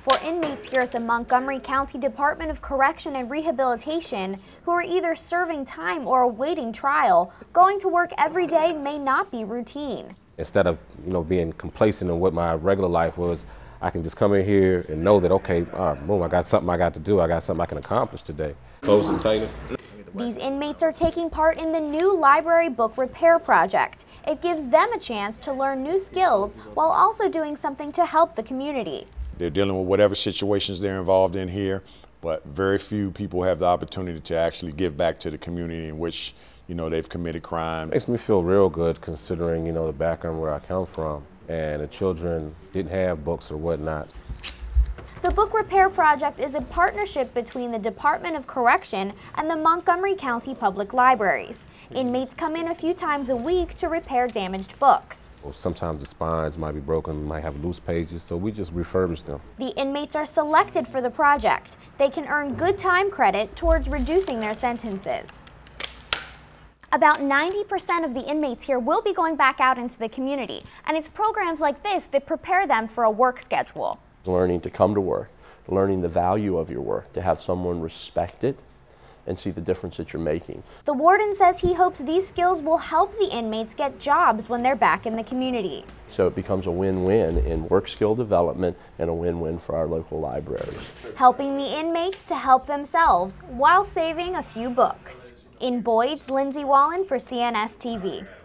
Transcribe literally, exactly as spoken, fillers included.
for inmates here at the Montgomery County Department of Correction and Rehabilitation who are either serving time or awaiting trial. Going to work every day may not be routine. Instead of, you know, being complacent in what my regular life was, I can just come in here and know that, okay, uh, boom, I got something I got to do. I got something I can accomplish today. Close and tighten. These inmates are taking part in the new library book repair project. It gives them a chance to learn new skills while also doing something to help the community. They're dealing with whatever situations they're involved in here, but very few people have the opportunity to actually give back to the community in which, you know, they've committed crime. It makes me feel real good considering, you know, the background where I come from, and the children didn't have books or whatnot. The book repair project is a partnership between the Department of Correction and the Montgomery County Public Libraries. Inmates come in a few times a week to repair damaged books. Well, sometimes the spines might be broken, might have loose pages, so we just refurbish them. The inmates are selected for the project. They can earn good time credit towards reducing their sentences. About ninety percent of the inmates here will be going back out into the community, and it's programs like this that prepare them for a work schedule. Learning to come to work, learning the value of your work, to have someone respect it and see the difference that you're making. The warden says he hopes these skills will help the inmates get jobs when they're back in the community. So it becomes a win-win in work skill development and a win-win for our local libraries. Helping the inmates to help themselves while saving a few books. In Boyds, Lindsay Wallen for C N S T V.